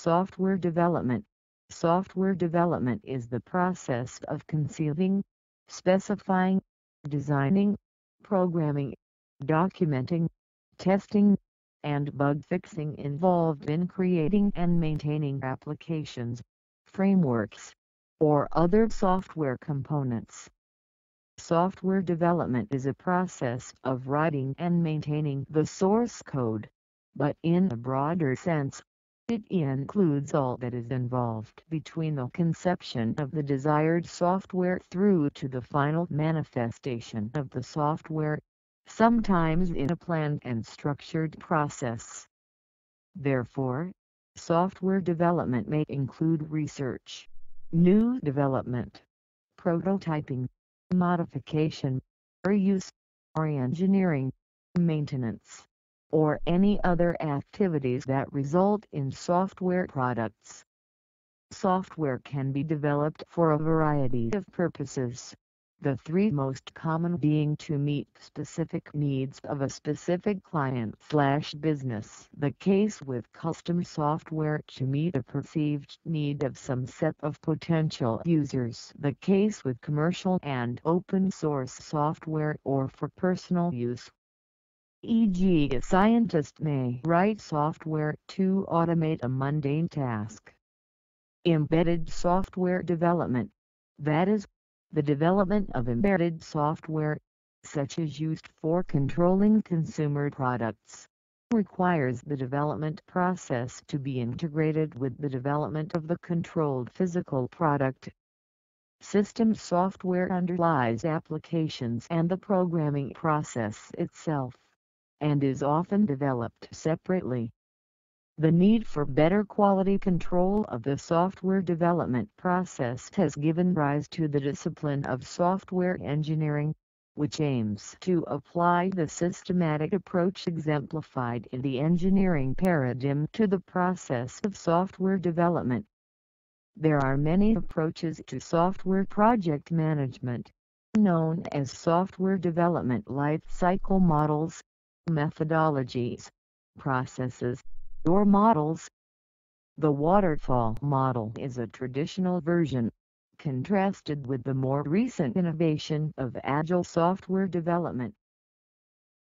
Software development. Software development is the process of conceiving, specifying, designing, programming, documenting, testing, and bug fixing involved in creating and maintaining applications, frameworks, or other software components. Software development is a process of writing and maintaining the source code, but in a broader sense, it includes all that is involved between the conception of the desired software through to the final manifestation of the software, sometimes in a planned and structured process. Therefore, software development may include research, new development, prototyping, modification, reuse, or engineering, maintenance, or any other activities that result in software products. Software can be developed for a variety of purposes, the three most common being to meet specific needs of a specific client/business. The case with custom software to meet a perceived need of some set of potential users. The case with commercial and open source software or for personal use. E.g., a scientist may write software to automate a mundane task. Embedded software development, that is, the development of embedded software, such as used for controlling consumer products, requires the development process to be integrated with the development of the controlled physical product. System software underlies applications and the programming process itself, and is often developed separately. The need for better quality control of the software development process has given rise to the discipline of software engineering, which aims to apply the systematic approach exemplified in the engineering paradigm to the process of software development. There are many approaches to software project management, known as software development life cycle models, methodologies, processes, or models. The waterfall model is a traditional version, contrasted with the more recent innovation of agile software development.